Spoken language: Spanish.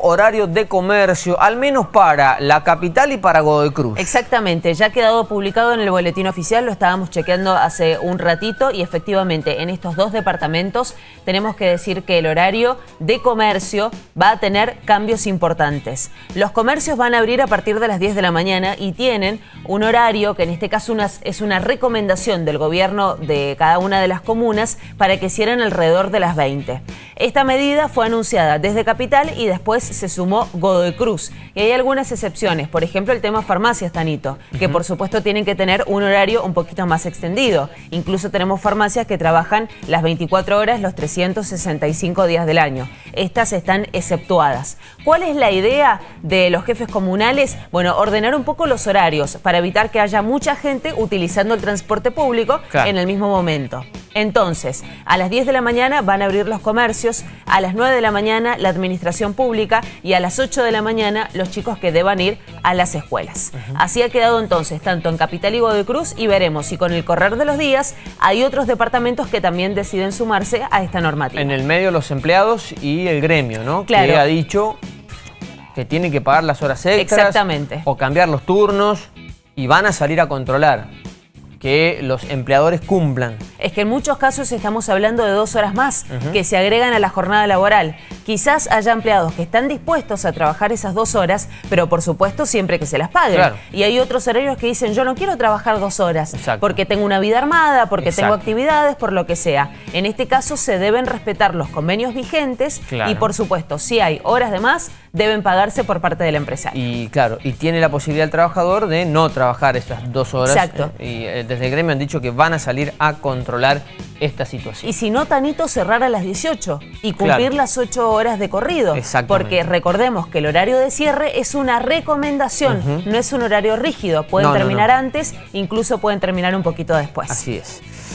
horario de comercio, al menos para la capital y para Godoy Cruz. Exactamente, ya ha quedado publicado en el boletín oficial, lo estábamos chequeando hace un ratito y efectivamente en estos dos departamentos tenemos que decir que el horario de comercio va a tener cambios importantes. Los comercios van a abrir a partir de las 10 de la mañana y tienen un horario que en este caso es una recomendación del gobierno de cada una de las comunas para que cierren alrededor de las 20. Esta medida fue anunciada desde Capital y después se sumó Godoy Cruz. Y hay algunas excepciones, por ejemplo el tema farmacias, Tanito, que por supuesto tienen que tener un horario un poquito más extendido. Incluso tenemos farmacias que trabajan las 24 horas, los 365 días del año. Estas están exceptuadas. ¿Cuál es la idea de los jefes comunales? Bueno, ordenar un poco los horarios para evitar que haya mucha gente utilizando el transporte público en el mismo momento. Entonces, a las 10 de la mañana van a abrir los comercios, a las 9 de la mañana la administración pública y a las 8 de la mañana los chicos que deban ir a las escuelas. Así ha quedado entonces tanto en Capital y Godoy Cruz y veremos si con el correr de los días hay otros departamentos que también deciden sumarse a esta normativa. En el medio los empleados y el gremio, ¿no? Claro. Que ha dicho que tienen que pagar las horas extras. Exactamente. O cambiar los turnos y van a salir a controlar que los empleadores cumplan. Es que en muchos casos estamos hablando de 2 horas más que se agregan a la jornada laboral. Quizás haya empleados que están dispuestos a trabajar esas 2 horas, pero por supuesto siempre que se las paguen. Claro. Y hay otros horarios que dicen, yo no quiero trabajar 2 horas, porque tengo una vida armada, porque tengo actividades, por lo que sea. En este caso se deben respetar los convenios vigentes y por supuesto, si hay horas de más, deben pagarse por parte del empresario. Y claro, y tiene la posibilidad el trabajador de no trabajar esas 2 horas. Exacto. Y desde el gremio han dicho que van a salir a controlar esta situación. Y si no, Tanito, cerrar a las 18 y cumplir las 8 horas de corrido. Porque recordemos que el horario de cierre es una recomendación, no es un horario rígido. Pueden terminar antes, incluso pueden terminar un poquito después. Así es.